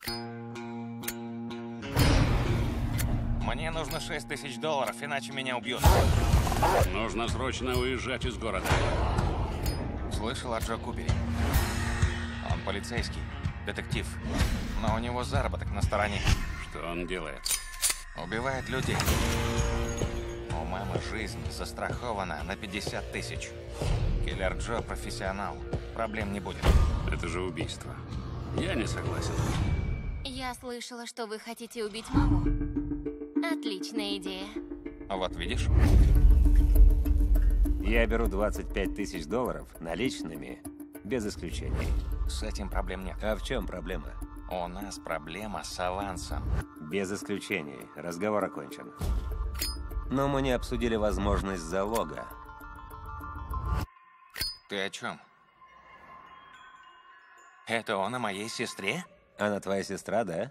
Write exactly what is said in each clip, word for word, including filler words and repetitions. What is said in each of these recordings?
Мне нужно шесть тысяч долларов, иначе меня убьют. Нужно срочно уезжать из города. Слышал о Джо Купере? Он полицейский, детектив, но у него заработок на стороне. Что он делает? Убивает людей. У мамы жизнь застрахована на пятьдесят тысяч. Киллер Джо профессионал, проблем не будет. Это же убийство. Я не согласен. Я слышала, что вы хотите убить маму. Отличная идея. Вот видишь? Я беру двадцать пять тысяч долларов наличными, без исключений. С этим проблем нет. А в чем проблема? У нас проблема с авансом. Без исключений. Разговор окончен. Но мы не обсудили возможность залога. Ты о чем? Это он о моей сестре? Она твоя сестра, да?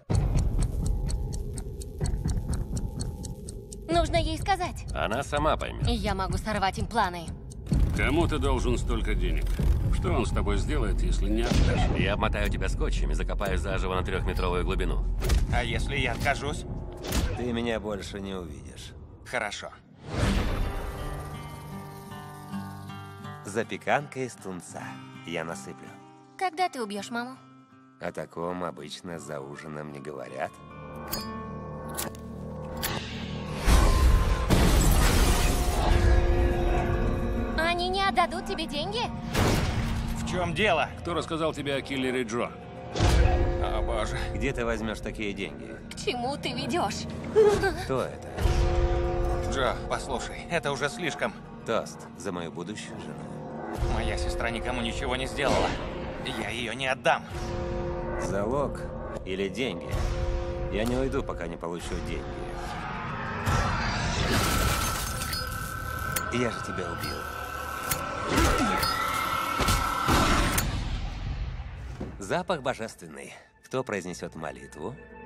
Нужно ей сказать. Она сама поймет. И я могу сорвать им планы. Кому ты должен столько денег? Что он с тобой сделает, если не отдашь? Я обмотаю тебя скотчем и закопаю заживо на трехметровую глубину. А если я откажусь? Ты меня больше не увидишь. Хорошо. Запеканка из тунца. Я насыплю. Когда ты убьешь маму? О таком обычно за ужином не говорят. Они не отдадут тебе деньги? В чем дело? Кто рассказал тебе о киллере Джо? О боже. Где ты возьмешь такие деньги? К чему ты ведешь? Кто это? Джо, послушай, это уже слишком. Тост за мою будущую жену. Моя сестра никому ничего не сделала. Я ее не отдам. Залог или деньги? Я не уйду, пока не получу деньги. Я же тебя убил. Запах божественный. Кто произнесет молитву?